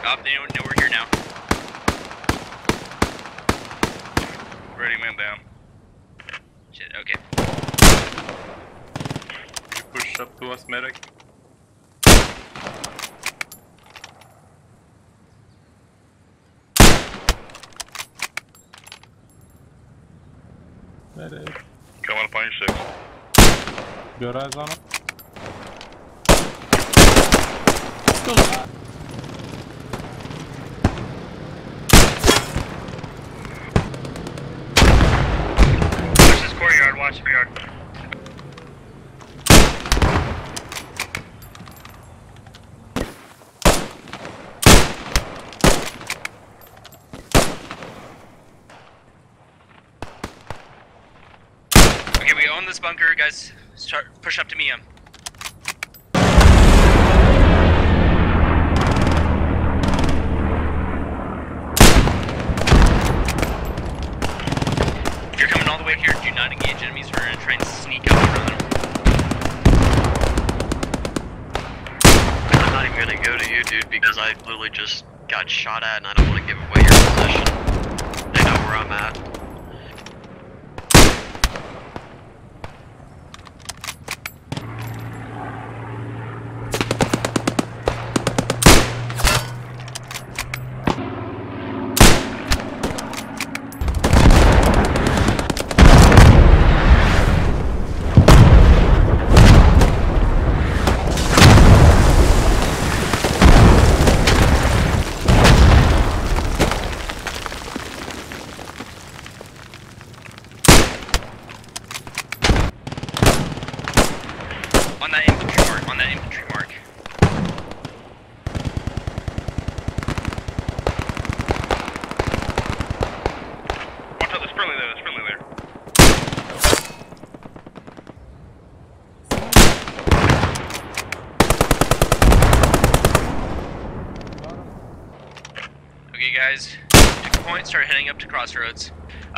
Oh, they know we're here now. Ready, man down. Shit, okay. You push up to us, medic. Medic. Coming up on your 6. Good eyes on him. Still alive. Watch this courtyard, watch the courtyard. Okay, we own this bunker, guys. Start push up to me. If you're coming all the way here, do not engage enemies. We're gonna try and sneak up around them. I'm not even gonna go to you, dude, because I literally just got shot at and I don't want to give away your position. They know where I'm at. On that infantry mark, on that infantry mark. Watch out, there's friendly there, there's friendly there. Okay, guys, took a point, start heading up to Crossroads.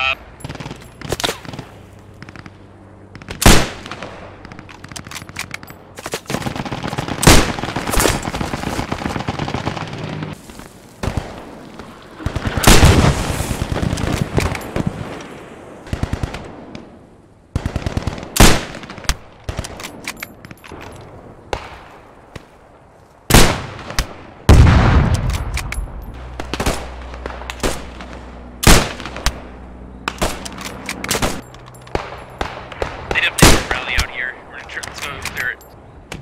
They definitely rally out here. We're gonna try, let's go clear it.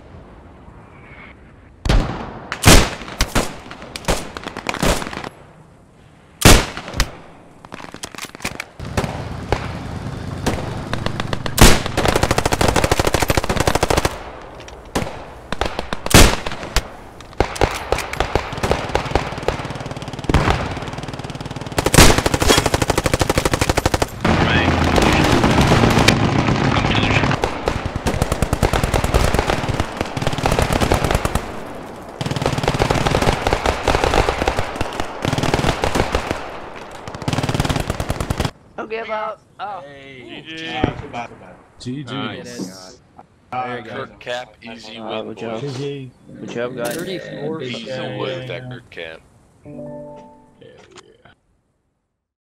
Don't give up. Oh. Hey. GG. Nice. Kirk Cap, easy win, good job. boys. GG. Good job, guys. 34 Easy win with that Kirk Cap.